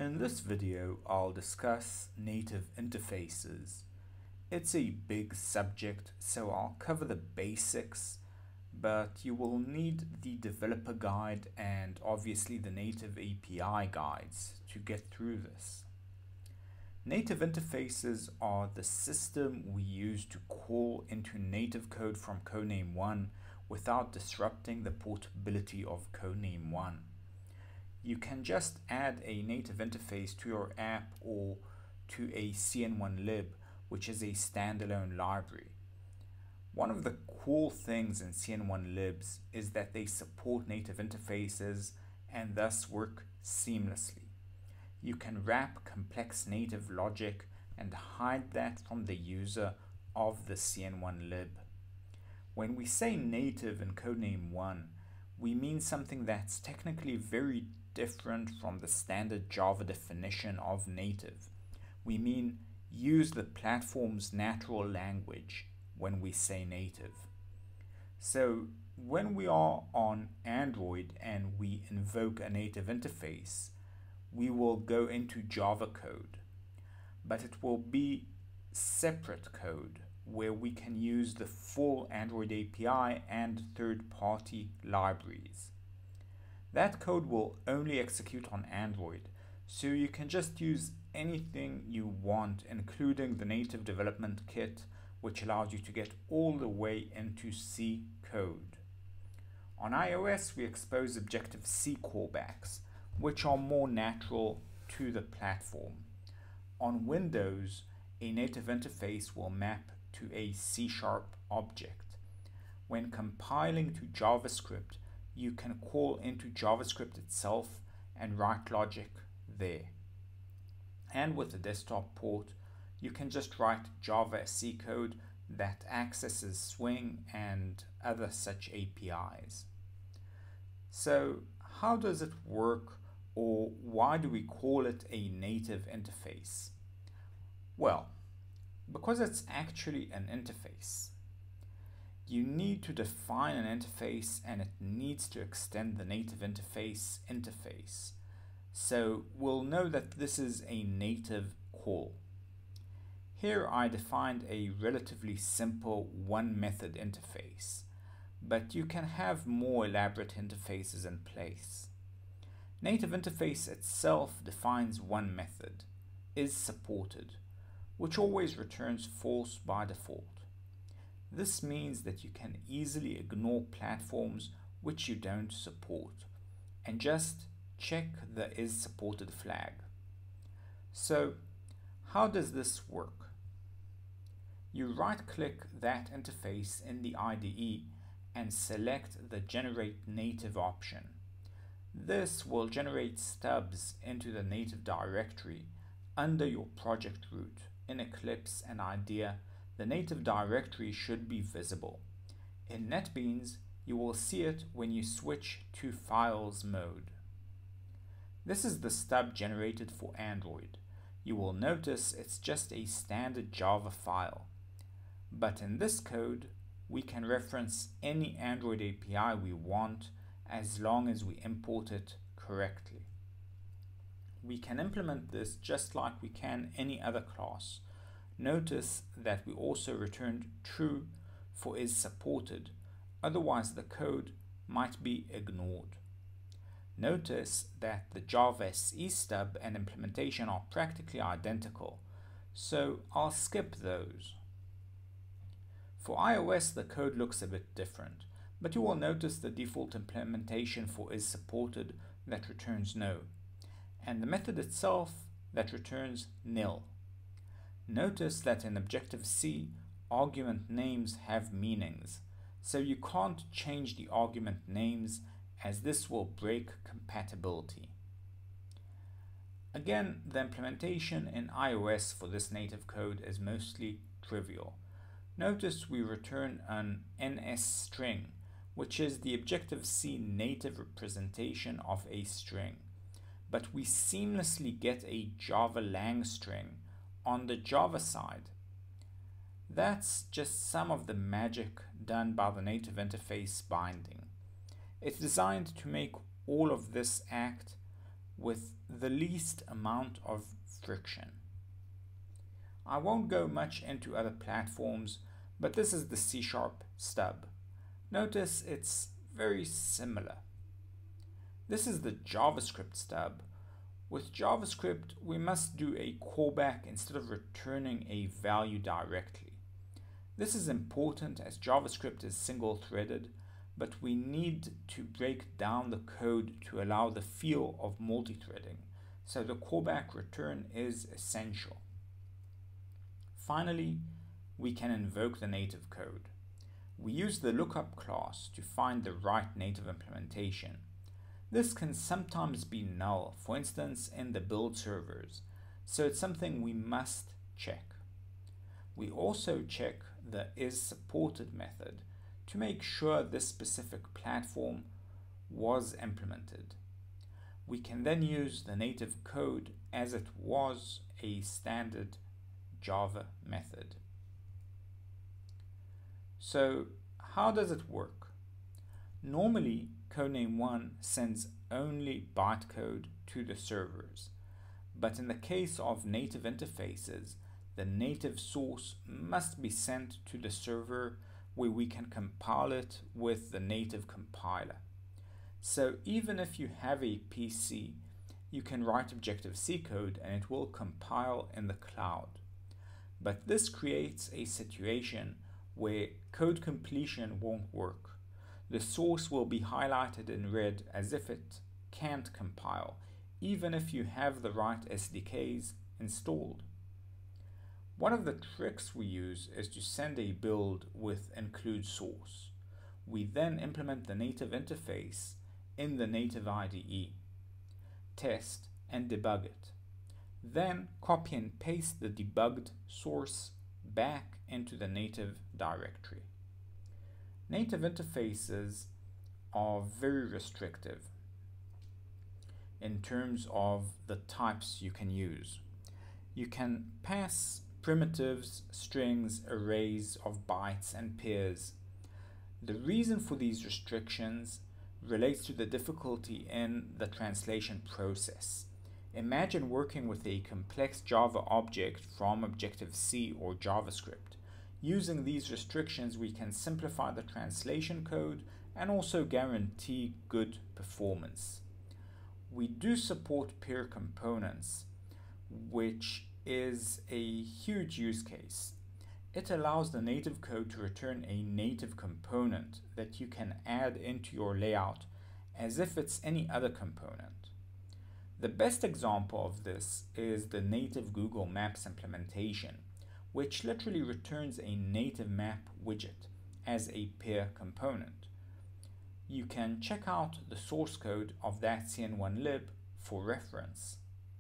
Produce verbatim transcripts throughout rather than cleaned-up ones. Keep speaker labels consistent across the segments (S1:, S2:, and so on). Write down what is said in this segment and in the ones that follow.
S1: In this video, I'll discuss native interfaces. It's a big subject, so I'll cover the basics, but you will need the developer guide and obviously the native A P I guides to get through this. Native interfaces are the system we use to call into native code from Codename One without disrupting the portability of Codename One. You can just add a native interface to your app or to a C N one lib, which is a standalone library. One of the cool things in C N one libs is that they support native interfaces and thus work seamlessly. You can wrap complex native logic and hide that from the user of the C N one lib. When we say native in Codename One, we mean something that's technically very different from the standard Java definition of native. We mean use the platform's natural language when we say native. So when we are on Android and we invoke a native interface, we will go into Java code, but it will be separate code where we can use the full Android A P I and third-party libraries. That code will only execute on Android, so you can just use anything you want, including the native development kit, which allows you to get all the way into C code. On iOS, we expose Objective-C callbacks, which are more natural to the platform. On Windows, a native interface will map to a C sharp object. When compiling to JavaScript, you can call into JavaScript itself and write logic there. And with the desktop port, you can just write Java C code that accesses Swing and other such A P Is. So how does it work, or why do we call it a native interface? Well, because it's actually an interface. You need to define an interface and it needs to extend the native interface interface. So we'll know that this is a native call. Here I defined a relatively simple one method interface, but you can have more elaborate interfaces in place. Native interface itself defines one method, is supported, which always returns false by default. This means that you can easily ignore platforms which you don't support and just check the is supported flag. So how does this work? You right-click that interface in the I D E and select the Generate Native option. This will generate stubs into the native directory under your project root. In Eclipse and IDEA, the native directory should be visible. In NetBeans, you will see it when you switch to Files mode. This is the stub generated for Android. You will notice it's just a standard Java file. But in this code, we can reference any Android A P I we want as long as we import it correctly. We can implement this just like we can any other class. Notice that we also returned true for is supported, otherwise the code might be ignored. Notice that the Java S E stub and implementation are practically identical, so I'll skip those. For iOS, the code looks a bit different, but you will notice the default implementation for is supported that returns no, and the method itself that returns nil. Notice that in Objective-C, argument names have meanings, so you can't change the argument names as this will break compatibility. Again, the implementation in iOS for this native code is mostly trivial. Notice we return an N S string, which is the Objective-C native representation of a string, but we seamlessly get a Java lang string on the Java side. That's just some of the magic done by the native interface binding. It's designed to make all of this act with the least amount of friction. I won't go much into other platforms, but this is the C sharp stub. Notice it's very similar. This is the JavaScript stub. With JavaScript, we must do a callback instead of returning a value directly. This is important as JavaScript is single-threaded, but we need to break down the code to allow the feel of multi-threading, so the callback return is essential. Finally, we can invoke the native code. We use the lookup class to find the right native implementation. This can sometimes be null, for instance in the build servers, so it's something we must check. We also check the isSupported method to make sure this specific platform was implemented. We can then use the native code as it was a standard Java method. So how does it work? Normally, Codename One sends only bytecode to the servers, but in the case of native interfaces, the native source must be sent to the server where we can compile it with the native compiler. So even if you have a P C, you can write Objective-C code and it will compile in the cloud. But this creates a situation where code completion won't work. The source will be highlighted in red as if it can't compile, even if you have the right S D Ks installed. One of the tricks we use is to send a build with include source. We then implement the native interface in the native I D E, test and debug it. Then copy and paste the debugged source back into the native directory. Native interfaces are very restrictive in terms of the types you can use. You can pass primitives, strings, arrays of bytes and pairs. The reason for these restrictions relates to the difficulty in the translation process. Imagine working with a complex Java object from Objective-C or JavaScript. Using these restrictions, we can simplify the translation code and also guarantee good performance. We do support peer components, which is a huge use case. It allows the native code to return a native component that you can add into your layout as if it's any other component. The best example of this is the native Google Maps implementation, which literally returns a native map widget as a peer component. You can check out the source code of that C N one lib for reference.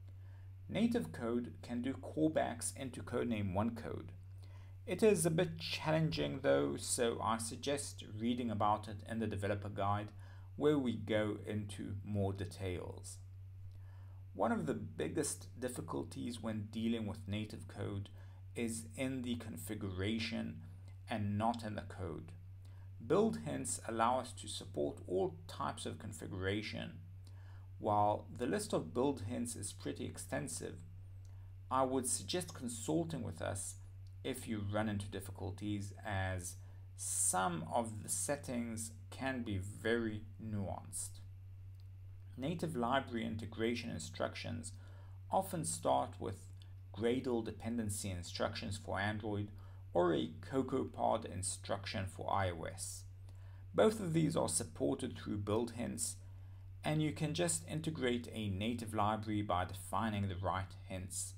S1: Native code can do callbacks into Codename One code. It is a bit challenging though, so I suggest reading about it in the developer guide where we go into more details. One of the biggest difficulties when dealing with native code is in the configuration and not in the code. Build hints allow us to support all types of configuration. While the list of build hints is pretty extensive, I would suggest consulting with us if you run into difficulties, as some of the settings can be very nuanced. Native library integration instructions often start with Gradle dependency instructions for Android or a CocoaPod instruction for iOS. Both of these are supported through build hints, and you can just integrate a native library by defining the right hints.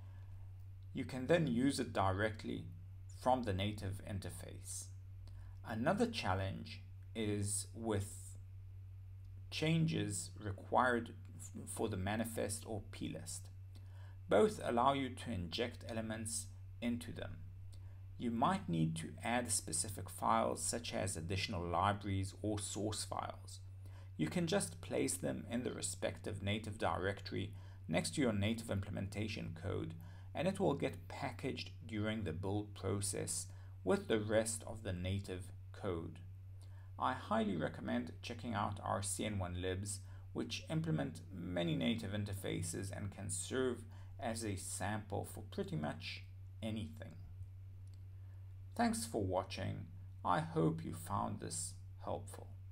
S1: You can then use it directly from the native interface. Another challenge is with changes required for the manifest or plist. Both allow you to inject elements into them. You might need to add specific files such as additional libraries or source files. You can just place them in the respective native directory next to your native implementation code, and it will get packaged during the build process with the rest of the native code. I highly recommend checking out our C N one libs, which implement many native interfaces and can serve as a sample for pretty much anything. Thanks for watching. I hope you found this helpful.